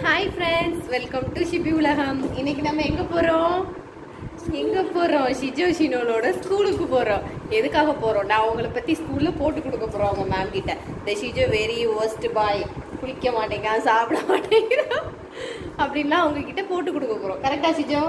Hi friends, welcome to Sibiulagam. இன்னைக்கு நம்ம எங்க போறோம்? Shijo Shinoloட ஸ்கூலுக்கு போறோம். எதுக்காக போறோம்? நான் அவங்கள பத்தி ஸ்கூல்ல போட்டு கொடுக்க போறோம் அவங்க மேம் கிட்ட. The Shijo very worst boy. குளிக்க மாட்டேங்கிறான், சாப்பிட மாட்டேங்கிறான். அப்படினா அவங்க கிட்ட போட்டு கொடுக்க போறோம். கரெக்ட்டா Shijo?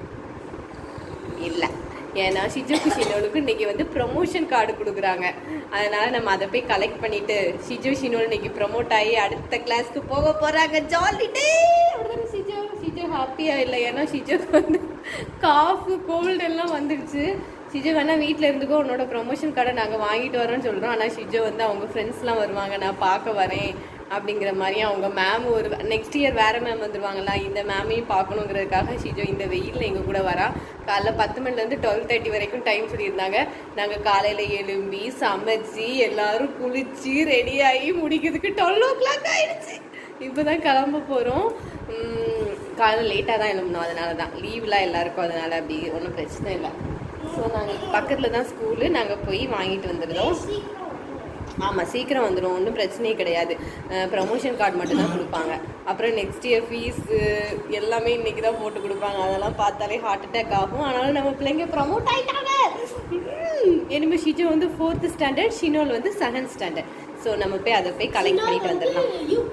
இல்ல. ஏன்னா ஷிஜோக்கு ஷினோலுக்கு இன்னைக்கு வந்து ப்ரமோஷன் கார்டு கொடுக்குறாங்க. அதனால நம்ம அதை போய் கலெக்ட் பண்ணிட்டு ஷிஜோ ஷினோல் இன்னைக்கு ப்ரமோட் ஆகி அடுத்த கிளாஸ்க்கு போக போறாங்க. ஜாலி டே. ஷிஜோ ஹாப்பியா இல்லை, ஏன்னா ஷிஜோக்கு வந்து காஃப் கோல்டு எல்லாம் வந்துடுச்சு. ஷிஜோ வேணா வீட்டில் இருந்துக்கோ, உன்னோட ப்ரொமோஷன் கார்டை நாங்கள் வாங்கிட்டு வரோன்னு சொல்கிறோம். ஆனால் ஷிஜோ வந்து அவங்க ஃப்ரெண்ட்ஸ்லாம் வருவாங்க, நான் பார்க்க வரேன் அப்படிங்கிற மாதிரி. அவங்க மேம் ஒரு நெக்ஸ்ட் இயர் வேறு மேம் வந்துடுவாங்களா, இந்த மேமையும் பார்க்கணுங்கிறதுக்காக ஷிஜோ இந்த வெயிலில் எங்கள் கூட வரா. காலைல 10 மணிலேருந்து 12:30 வரைக்கும் டைம் சொல்லியிருந்தாங்க. நாங்கள் காலையில் எழும்பி சமைச்சி எல்லாரும் குளிச்சு ரெடியாகி முடிக்கிறதுக்கு 12 o'clock ஆயிடுச்சு. இப்போ தான் கிளம்ப போகிறோம். காலையில் லேட்டாக தான் எழும்பணும், அதனால தான் லீவ்லாம் எல்லாருக்கும், அதனால் அப்படி ஒன்றும் பிரச்சனை இல்லை. ஸோ நாங்கள் பக்கத்தில் தான் ஸ்கூலு, நாங்கள் போய் வாங்கிட்டு வந்துடுறோம். ஆமாம், சீக்கிரம் வந்துடும், ஒன்றும் பிரச்சனையே கிடையாது. ப்ரமோஷன் கார்டு மட்டும்தான் கொடுப்பாங்க. அப்புறம் நெக்ஸ்ட் இயர் ஃபீஸு எல்லாமே இன்றைக்கி தான் போட்டு கொடுப்பாங்க. அதெல்லாம் பார்த்தாலே ஹார்ட் அட்டாக் ஆகும். ஆனாலும் நம்ம பிள்ளைங்க ப்ரமோட் ஆகிட்டாங்க. இனிமேல் ஷிஜோ வந்து 4th standard, ஷினோல் வந்து 2nd standard. ஸோ நம்ம போய் அதை போய் கலெக்ட் பண்ணிட்டு வந்துடலாம்.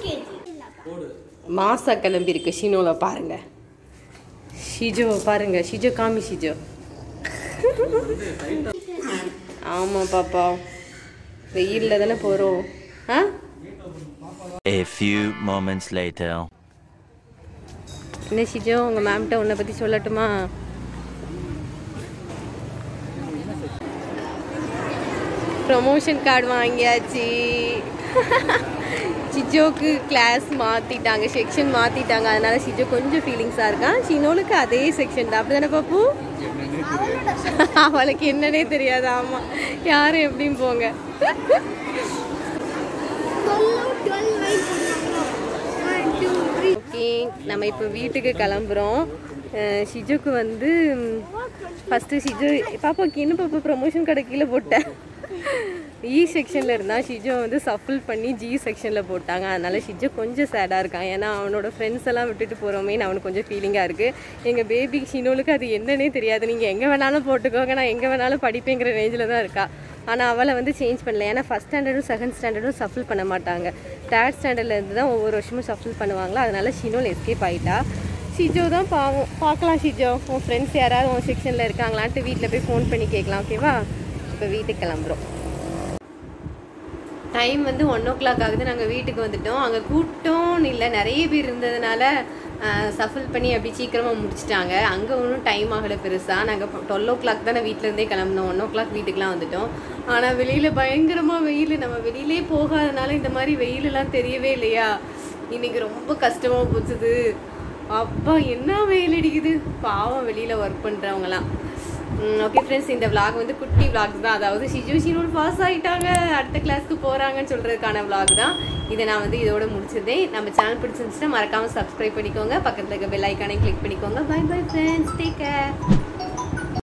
மாசா கிளம்பி இருக்கு. ஷினோலை பாருங்க, ஷிஜோவை பாருங்க. ஷிஜோ காமி ஷிஜோ. ஆமாம் பாப்பா, வெயில்ல தானே போறோம். A few moments later. என்ன ஷிஜோ, உங்க மேம்கிட்ட உன்னை பத்தி சொல்லட்டுமா? ப்ரமோஷன் கார்டு வாங்கியாச்சு. ஷிஜோக்கு கிளாஸ் மாற்றிட்டாங்க, செக்ஷன் மாற்றிட்டாங்க. அதனால ஷிஜோ கொஞ்சம் ஃபீலிங்ஸாக இருக்கான். ஷினோலுக்கு அதே செக்ஷன் தான், அப்படி தானே பாப்பு? அவளுக்கு என்னன்னே தெரியாது. ஆமாம், யாரும் எப்படியும் போங்க. ஓகே, நம்ம இப்போ வீட்டுக்கு கிளம்புறோம். ஷிஜோக்கு வந்து ஃபஸ்ட்டு ஷிஜோ பாப்பாவுக்கு என்ன பாப்பா ப்ரமோஷன் கடை கீழே போட்டேன். இ செக்ஷனில் இருந்தால் ஷிஜோ வந்து சஃபில் பண்ணி ஜி செக்ஷனில் போட்டாங்க. அதனால் ஷிஜோ கொஞ்சம் சேடாக இருக்கான். ஏன்னா அவனோட ஃப்ரெண்ட்ஸ் எல்லாம் விட்டுட்டு போகிறோமேன்னு அவனுக்கு கொஞ்சம் ஃபீலிங்காக இருக்குது. எங்கள் பேபி ஷினோலுக்கு அது என்னன்னே தெரியாது. நீங்கள் எங்கே வேணாலும் போட்டுக்கோங்க, நான் எங்கே வேணாலும் படிப்பேங்கிற ரேஞ்சில் தான் இருக்கா. ஆனால் அவளை வந்து சேஞ்ச் பண்ணல. ஏன்னா 1st standardம் 2nd standardம் சஃபில் பண்ண மாட்டாங்க. 3rd standardலேருந்து தான் ஒவ்வொரு வருஷமும் சஃபில் பண்ணுவாங்களா. அதனால் ஷினோல் எஸ்கேப் ஆகிட்டா. ஷிஜோ தான் பாவம். பார்க்கலாம் ஷிஜோ, உன் ஃப்ரெண்ட்ஸ் யாராவது உன் செக்ஷனில் இருக்காங்களான்ட்டு வீட்டில் போய் ஃபோன் பண்ணி கேட்கலாம். ஓகேவா? இப்போ வீட்டுக்கு கிளம்புறோம். டைம் வந்து 1 o'clock ஆகுது. நாங்கள் வீட்டுக்கு வந்துட்டோம். அங்கே கூட்டம்னு இல்லை, நிறைய பேர் இருந்ததுனால சஃபில் பண்ணி அப்படி சீக்கிரமாக முடிச்சிட்டாங்க. அங்கே ஒன்றும் டைம் ஆகலை பெருசாக. நாங்கள் 12 o'clock தானே வீட்டிலேருந்தே கிளம்புனோம். 1 o'clock வீட்டுக்கெலாம் வந்துட்டோம். ஆனால் வெளியில் பயங்கரமாக வெயில். நம்ம வெளியிலே போகாதனால இந்த மாதிரி வெயிலெல்லாம் தெரியவே இல்லையா. இன்றைக்கி ரொம்ப கஷ்டமாக போச்சுது. அப்பா என்ன வெயில் அடிக்குது. பாவம் வெளியில் ஒர்க் பண்ணுறவங்களாம். ஓகே ஃப்ரெண்ட்ஸ், இந்த விளாக் வந்து குட்டி விளாக் தான். அதாவது ஷிஜோ ஷினோல் பாஸ் ஆகிட்டாங்க, அடுத்த கிளாஸ்க்கு போகிறாங்கன்னு சொல்கிறதுக்கான விளாக் தான். இதை நான் வந்து இதோட முடிச்சிருந்தேன். நம்ம சேனல் பிடிச்சிருந்துச்சுன்னா மறக்காமல் சப்ஸ்கிரைப் பண்ணிக்கோங்க. பக்கத்தில் இருக்க பெல் ஐக்கானையும் கிளிக் பண்ணிக்கோங்க. Bye bye friends, take care.